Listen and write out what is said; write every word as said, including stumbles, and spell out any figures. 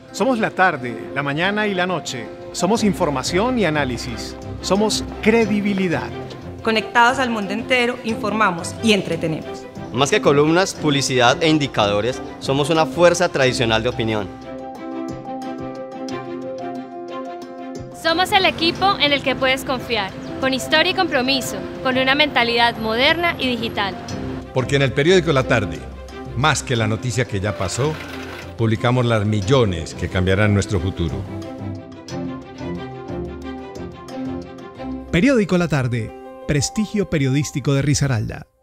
Somos la tarde, la mañana y la noche. Somos información y análisis. Somos credibilidad. Conectados al mundo entero, informamos y entretenemos. Más que columnas, publicidad e indicadores, somos una fuerza tradicional de opinión. Somos el equipo en el que puedes confiar, con historia y compromiso, con una mentalidad moderna y digital. Porque en el periódico La Tarde, más que la noticia que ya pasó, publicamos las millones que cambiarán nuestro futuro. Periódico La Tarde, prestigio periodístico de Risaralda.